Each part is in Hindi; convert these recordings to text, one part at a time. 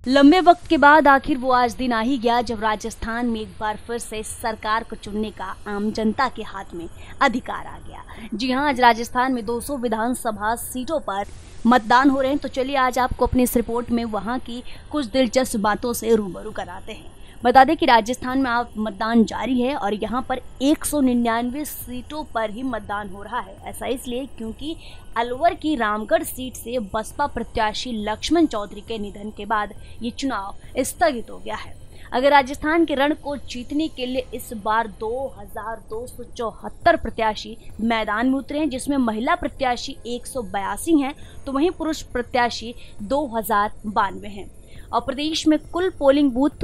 लंबे वक्त के बाद आखिर वो आज दिन आ ही गया जब राजस्थान में एक बार फिर से सरकार को चुनने का आम जनता के हाथ में अधिकार आ गया। जी हां, आज राजस्थान में 200 विधानसभा सीटों पर मतदान हो रहे हैं। तो चलिए आज आपको अपनी इस रिपोर्ट में वहां की कुछ दिलचस्प बातों से रूबरू कराते हैं। बता दें कि राजस्थान में आप मतदान जारी है और यहाँ पर 199 सीटों पर ही मतदान हो रहा है। ऐसा इसलिए क्योंकि अलवर की रामगढ़ सीट से बसपा प्रत्याशी लक्ष्मण चौधरी के निधन के बाद ये चुनाव स्थगित हो गया है। अगर राजस्थान के रण को जीतने के लिए इस बार 2274 प्रत्याशी मैदान में उतरे हैं, जिसमें महिला प्रत्याशी 182 हैं तो वहीं पुरुष प्रत्याशी 2092 हैं और प्रदेश में कुल पोलिंग बूथ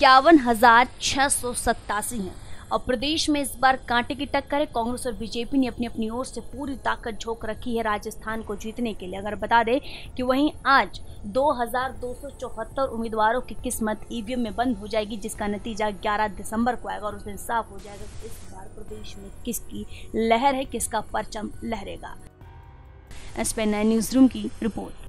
51,687 हैं। और प्रदेश में इस बार कांटे की टक्कर है। कांग्रेस और बीजेपी ने अपनी अपनी ओर से पूरी ताकत झोंक रखी है राजस्थान को जीतने के लिए। अगर बता दें कि वहीं आज 2274 उम्मीदवारों की किस्मत ईवीएम में बंद हो जाएगी, जिसका नतीजा 11 दिसंबर को आएगा और उस दिन साफ हो जाएगा कि इस बार प्रदेश में किसकी लहर है, किसका परचम लहरेगा। एसपी 9 न्यूज रूम की रिपोर्ट।